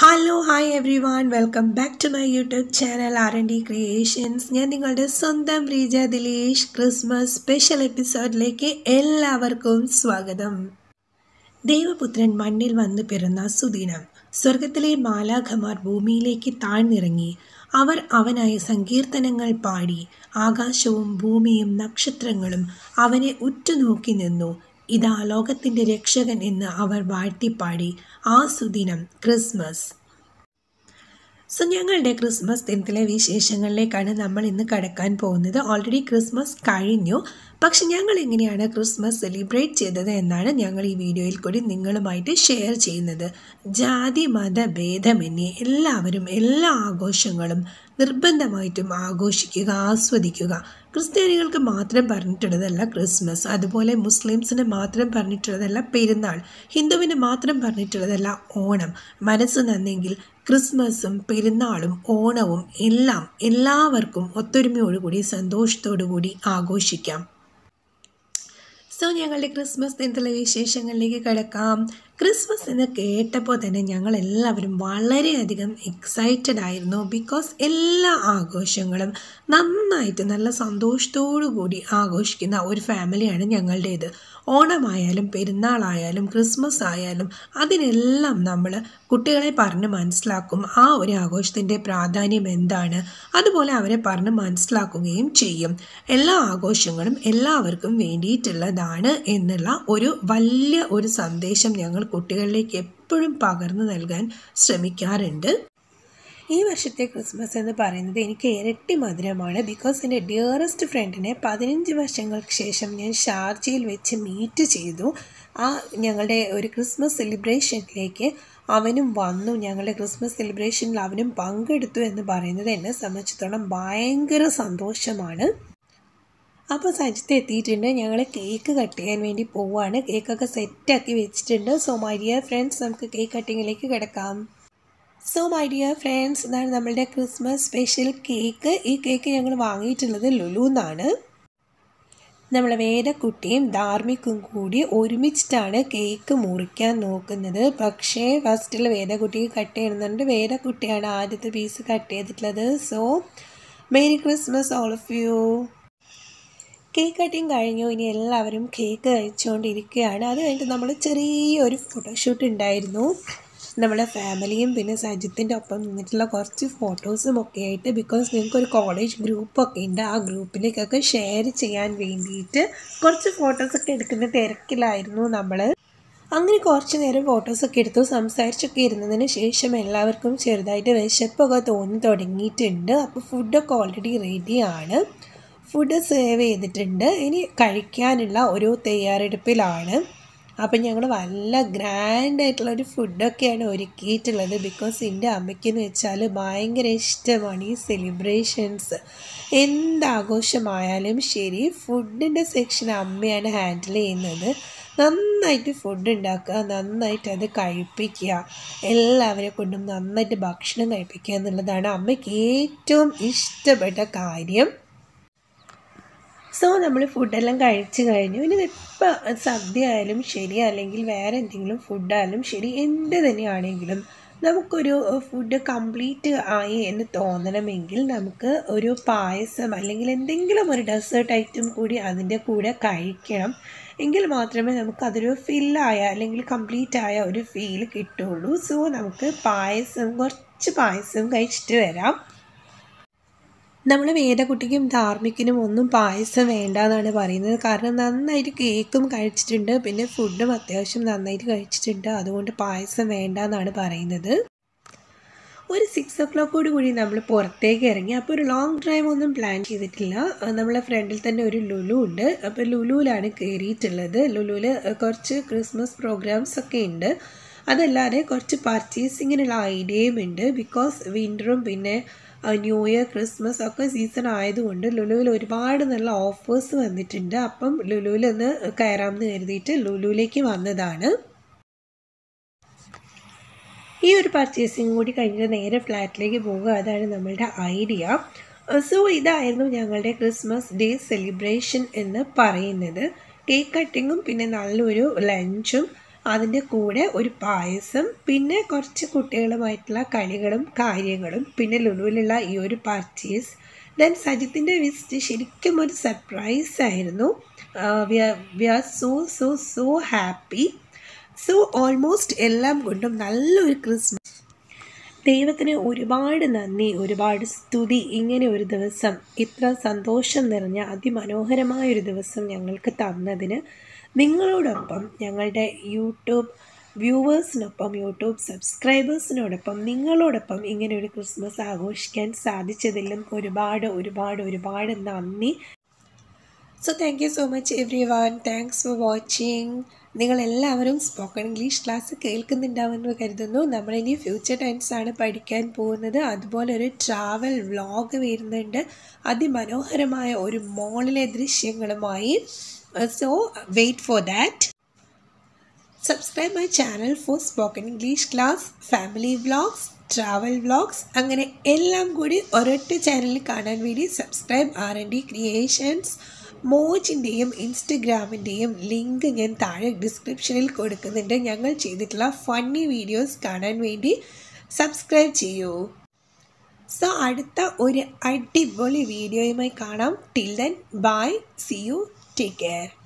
Hello hi everyone welcome back to my YouTube channel R&D creations. ഞാൻ നിങ്ങളുടെ സ്വന്തം Reeja Dilesh. Christmas special എപ്പിസോഡിലേക്ക് എല്ലാവർക്കും സ്വാഗതം. ദേവപുത്രൻ മണ്ണിൽ വന്നു പിറന്ന സുദിനം. സ്വർഗത്തിലെ മാലാഖമാർ ഭൂമിയിലേക്ക് താഴ്ന്നിറങ്ങി. അവർ അവനായി സങ്കീർത്തനങ്ങൾ പാടി. ആകാശവും ഭൂമിയും നക്ഷത്രങ്ങളും അവനെ ഉറ്റുനോക്കി നിന്നു. ഇതാ ലോകത്തിൻ്റെ രക്ഷകൻ എന്ന് അവർ വാഴ്ത്തിപ്പാടി. ആ സുദിനം ക്രിസ്മസ്. ഞങ്ങളുടെ ക്രിസ്മസ് ദിനത്തിലെ വിശേഷങ്ങളിലേക്കാണ് നമ്മൾ ഇന്ന് കടക്കാൻ പോകുന്നത്. ഓൾറെഡി ക്രിസ്മസ് കഴിഞ്ഞു, പക്ഷെ ഞങ്ങൾ എങ്ങനെയാണ് ക്രിസ്മസ് സെലിബ്രേറ്റ് ചെയ്തത് എന്നാണ് ഞങ്ങൾ ഈ വീഡിയോയിൽ കൂടി നിങ്ങളുമായിട്ട് ഷെയർ ചെയ്യുന്നത്. ജാതി മത ഭേദമന്യേ എല്ലാവരും എല്ലാ ആഘോഷങ്ങളും നിർബന്ധമായിട്ടും ആഘോഷിക്കുക, ആസ്വദിക്കുക. ക്രിസ്ത്യാനികൾക്ക് മാത്രം പറഞ്ഞിട്ടുള്ളതല്ല ക്രിസ്മസ്, അതുപോലെ മുസ്ലിംസിന് മാത്രം പറഞ്ഞിട്ടുള്ളതല്ല പെരുന്നാൾ, ഹിന്ദുവിന് മാത്രം പറഞ്ഞിട്ടുള്ളതല്ല ഓണം. മനസ്സ് നന്നെങ്കിൽ ക്രിസ്മസും പെരുന്നാളും ഓണവും എല്ലാം എല്ലാവർക്കും ഒത്തൊരുമയോടുകൂടി സന്തോഷത്തോടു കൂടി ആഘോഷിക്കാം. ഞങ്ങളുടെ ക്രിസ്മസ് ദിനത്തിലെ വിശേഷങ്ങളിലേക്ക് കിടക്കാം. ക്രിസ്മസ് എന്ന് കേട്ടപ്പോൾ തന്നെ ഞങ്ങൾ എല്ലാവരും വളരെയധികം എക്സൈറ്റഡ് ആയിരുന്നു. ബിക്കോസ് എല്ലാ ആഘോഷങ്ങളും നന്നായിട്ട് നല്ല സന്തോഷത്തോടു കൂടി ആഘോഷിക്കുന്ന ഒരു ഫാമിലിയാണ് ഞങ്ങളുടേത്. ഓണമായാലും പെരുന്നാളായാലും ക്രിസ്മസ് ആയാലും അതിനെല്ലാം നമ്മൾ കുട്ടികളെ പറഞ്ഞ് മനസ്സിലാക്കും ആ ഒരു ആഘോഷത്തിൻ്റെ പ്രാധാന്യം എന്താണ്. അതുപോലെ അവരെ പറഞ്ഞ് മനസ്സിലാക്കുകയും ചെയ്യും. എല്ലാ ആഘോഷങ്ങളും എല്ലാവർക്കും വേണ്ടിയിട്ടുള്ളതാണ് എന്നുള്ള ഒരു വലിയ ഒരു സന്ദേശം ഞങ്ങൾ കുട്ടികളിലേക്ക് എപ്പോഴും പകർന്നു നൽകാൻ ശ്രമിക്കാറുണ്ട്. ഈ വർഷത്തെ ക്രിസ്മസ് എന്ന് പറയുന്നത് എനിക്ക് ഇരട്ടി മധുരമാണ്. ബിക്കോസ് എൻ്റെ ഡിയറസ്റ്റ് ഫ്രണ്ടിനെ 15 വർഷങ്ങൾക്ക് ശേഷം ഞാൻ ഷാർജയിൽ വെച്ച് മീറ്റ് ചെയ്തു. ഞങ്ങളുടെ ഒരു ക്രിസ്മസ് സെലിബ്രേഷനിലേക്ക് അവനും വന്നു. ഞങ്ങളുടെ ക്രിസ്മസ് സെലിബ്രേഷനിൽ അവനും പങ്കെടുത്തു എന്ന് പറയുന്നത് എന്നെ സംബന്ധിച്ചിടത്തോളം ഭയങ്കര സന്തോഷമാണ്. അപ്പോൾ സജിത്ത് എത്തിയിട്ടുണ്ട്. ഞങ്ങൾ കേക്ക് കട്ട് ചെയ്യാൻ വേണ്ടി പോവുകയാണ്. കേക്കൊക്കെ സെറ്റാക്കി വെച്ചിട്ടുണ്ട്. മൈ ഡിയർ ഫ്രണ്ട്സ്, നമുക്ക് കേക്ക് കട്ടിങ്ങിലേക്ക് കിടക്കാം. മൈ ഡിയർ ഫ്രണ്ട്സ്, ഇതാണ് നമ്മളുടെ ക്രിസ്മസ് സ്പെഷ്യൽ കേക്ക്. ഈ കേക്ക് ഞങ്ങൾ വാങ്ങിയിട്ടുള്ളത് ലുലുന്നാണ്. നമ്മളെ വേദക്കുട്ടിയും ധാർമ്മിക്കും കൂടി ഒരുമിച്ചിട്ടാണ് കേക്ക് മുറിക്കാൻ നോക്കുന്നത്. പക്ഷേ ഫസ്റ്റിൽ വേദക്കുട്ടിക്ക് കട്ട് ചെയ്യുന്നുണ്ട്. വേദക്കുട്ടിയാണ് ആദ്യത്തെ പീസ് കട്ട് ചെയ്തിട്ടുള്ളത്. Merry Christmas all of you. Cake cutting കഴിഞ്ഞു. ഇനി എല്ലാവരും കേക്ക് കഴിച്ചുകൊണ്ടിരിക്കുകയാണ്. അത് കഴിഞ്ഞിട്ട് നമ്മൾ ചെറിയൊരു ഫോട്ടോഷൂട്ട് ഉണ്ടായിരുന്നു. നമ്മുടെ ഫാമിലിയും പിന്നെ സജിത്തിൻ്റെ ഒപ്പം നിന്നിട്ടുള്ള കുറച്ച് ഫോട്ടോസും ഒക്കെ ആയിട്ട്. ബിക്കോസ് ഞങ്ങൾക്കൊരു കോളേജ് ഗ്രൂപ്പൊക്കെ ഉണ്ട്. ആ ഗ്രൂപ്പിലേക്കൊക്കെ ഷെയർ ചെയ്യാൻ വേണ്ടിയിട്ട് കുറച്ച് ഫോട്ടോസൊക്കെ എടുക്കുന്ന തിരക്കിലായിരുന്നു നമ്മൾ. അങ്ങനെ കുറച്ച് നേരം ഫോട്ടോസൊക്കെ എടുത്തു. സംസാരിച്ചൊക്കെ ഇരുന്നതിന് ശേഷം എല്ലാവർക്കും ചെറുതായിട്ട് വിശപ്പൊക്കെ തോന്നി തുടങ്ങിയിട്ടുണ്ട്. അപ്പോൾ ഫുഡൊക്കെ ഓൾറെഡി റെഡിയാണ്. ഫുഡ് സേവ് ചെയ്തിട്ടുണ്ട്. ഇനി കഴിക്കാനുള്ള ഒരു തയ്യാറെടുപ്പിലാണ്. അപ്പം ഞങ്ങൾ നല്ല ഗ്രാൻഡായിട്ടുള്ളൊരു ഫുഡൊക്കെയാണ് ഒരുക്കിയിട്ടുള്ളത്. ബിക്കോസ് എൻ്റെ അമ്മയ്ക്കെന്ന് വെച്ചാൽ ഭയങ്കര ഇഷ്ടമാണ് ഈ സെലിബ്രേഷൻസ്. എന്താഘോഷമായാലും ശരി, ഫുഡിൻ്റെ സെക്ഷൻ അമ്മയാണ് ഹാൻഡിൽ ചെയ്യുന്നത്. നന്നായിട്ട് ഫുഡ് ഉണ്ടാക്കുക, നന്നായിട്ട് അത് കഴിപ്പിക്കുക, എല്ലാവരെ കൊണ്ടും നന്നായിട്ട് ഭക്ഷണം കഴിപ്പിക്കുക എന്നുള്ളതാണ് അമ്മയ്ക്ക് ഏറ്റവും ഇഷ്ടപ്പെട്ട കാര്യം. നമ്മൾ ഫുഡെല്ലാം കഴിച്ച് കഴിഞ്ഞു. ഇനി ഇപ്പോൾ സദ്യ ആയാലും ശരി, അല്ലെങ്കിൽ വേറെ എന്തെങ്കിലും ഫുഡായാലും ശരി, എന്ത് തന്നെയാണെങ്കിലും നമുക്കൊരു ഫുഡ് കംപ്ലീറ്റ് ആയി എന്ന് തോന്നണമെങ്കിൽ നമുക്ക് ഒരു പായസം അല്ലെങ്കിൽ എന്തെങ്കിലും ഒരു ഡെസേർട്ട് ഐറ്റം കൂടി അതിൻ്റെ കൂടെ കഴിക്കണം. എങ്കിൽ മാത്രമേ നമുക്കതൊരു ഫില്ലായ അല്ലെങ്കിൽ കംപ്ലീറ്റ് ആയ ഒരു ഫീൽ കിട്ടുള്ളൂ. നമുക്ക് കുറച്ച് പായസം കഴിച്ചിട്ട് വരാം. നമ്മൾ വേദക്കുട്ടിക്കും ധാർമ്മിക്കിനും ഒന്നും പായസം വേണ്ട എന്നാണ് പറയുന്നത്. കാരണം നന്നായിട്ട് കേക്കും കഴിച്ചിട്ടുണ്ട്, പിന്നെ ഫുഡും അത്യാവശ്യം നന്നായിട്ട് കഴിച്ചിട്ടുണ്ട്. അതുകൊണ്ട് പായസം വേണ്ട എന്നാണ് പറയുന്നത്. ഒരു 6 o'clock കൂടി നമ്മൾ പുറത്തേക്ക് ഇറങ്ങി. അപ്പോൾ ഒരു ലോങ് ഡ്രൈവ് ഒന്നും പ്ലാൻ ചെയ്തിട്ടില്ല. നമ്മളെ ഫ്രണ്ടിൽ തന്നെ ഒരു ലുലു ഉണ്ട്. അപ്പോൾ ലുലുവിലാണ് കയറിയിട്ടുള്ളത്. ലുലുവിൽ കുറച്ച് ക്രിസ്മസ് പ്രോഗ്രാംസ് ഒക്കെ ഉണ്ട്. അതല്ലാതെ കുറച്ച് പർച്ചേസിങ്ങിനുള്ള ഐഡിയയും ഉണ്ട്. ബിക്കോസ് വിൻ്ററും പിന്നെ ന്യൂ ഇയർ ക്രിസ്മസ് ഒക്കെ സീസൺ ആയതുകൊണ്ട് ലുലുവിൽ ഒരുപാട് നല്ല ഓഫേഴ്സ് വന്നിട്ടുണ്ട്. അപ്പം ലുലുവിൽ ഒന്ന് കയറാമെന്ന് കരുതിയിട്ട് ലുലുവിലേക്ക് വന്നതാണ്. ഈ ഒരു പർച്ചേസിങ് കൂടി കഴിഞ്ഞിട്ട് നേരെ ഫ്ലാറ്റിലേക്ക് പോവുക, അതാണ് നമ്മളുടെ ഐഡിയ. ഇതായിരുന്നു ഞങ്ങളുടെ ക്രിസ്മസ് ഡേ സെലിബ്രേഷൻ എന്ന് പറയുന്നത്. കേക്ക് കട്ടിങ്ങും പിന്നെ നല്ലൊരു ലഞ്ചും അതിൻ്റെ കൂടെ ഒരു പായസം, പിന്നെ കുറച്ച് കുട്ടികളുമായിട്ടുള്ള കളികളും കാര്യങ്ങളും, പിന്നെ ലുലുവിലുള്ള ഈ ഒരു പർച്ചേസ്. ദെൻ സജിത്തിൻ്റെ വിസിറ്റ് ശരിക്കും ഒരു സർപ്രൈസ് ആയിരുന്നു. We are so happy. So almost എല്ലാം കൊണ്ടും നല്ലൊരു ക്രിസ്മസ്. ദൈവത്തിന് ഒരുപാട് നന്ദി, ഒരുപാട് സ്തുതി. ഇങ്ങനെ ഒരു ദിവസം, ഇത്ര സന്തോഷം നിറഞ്ഞ അതിമനോഹരമായൊരു ദിവസം ഞങ്ങൾക്ക് തന്നതിന്. നിങ്ങളോടൊപ്പം, ഞങ്ങളുടെ യൂട്യൂബ് വ്യൂവേഴ്സിനൊപ്പം, യൂട്യൂബ് സബ്സ്ക്രൈബേഴ്സിനോടൊപ്പം, നിങ്ങളോടൊപ്പം ഇങ്ങനെ ഒരു ക്രിസ്മസ് ആഘോഷിക്കാൻ സാധിച്ചതിലും ഒരുപാട് നന്ദി. So thank you so much everyone. Thanks for watching. നിങ്ങളെല്ലാവരും സ്പോക്കൺ ഇംഗ്ലീഷ് ക്ലാസ് കേൾക്കുന്നുണ്ടാവുമെന്ന് കരുതുന്നു. നമ്മളിനി ഫ്യൂച്ചർ ടെൻസാണ് പഠിക്കാൻ പോകുന്നത്. അതുപോലെ ഒരു ട്രാവൽ വ്ളോഗ് വരുന്നുണ്ട്, അതിമനോഹരമായ ഒരു മോളിലെ ദൃശ്യങ്ങളുമായി. So wait for that. Subscribe my channel for spoken English class, family vlogs, travel vlogs, അങ്ങനെ എല്ലാം കൂടി ഒരൊറ്റ ചാനലിൽ കാണാൻ വേണ്ടി സബ്സ്ക്രൈബ് R&D ക്രിയേഷൻസ്. മോജിൻ്റെയും ഇൻസ്റ്റഗ്രാമിൻ്റെയും ലിങ്ക് ഞാൻ താഴെ ഡിസ്ക്രിപ്ഷനിൽ കൊടുക്കുന്നുണ്ട്. ഞങ്ങൾ ചെയ്തിട്ടുള്ള ഫണ്ണി വീഡിയോസ് കാണാൻ വേണ്ടി സബ്സ്ക്രൈബ് ചെയ്യൂ. സോ അടുത്ത ഒരു അടിപൊളി വീഡിയോയുമായി കാണാം. Till then bye, see you, take care.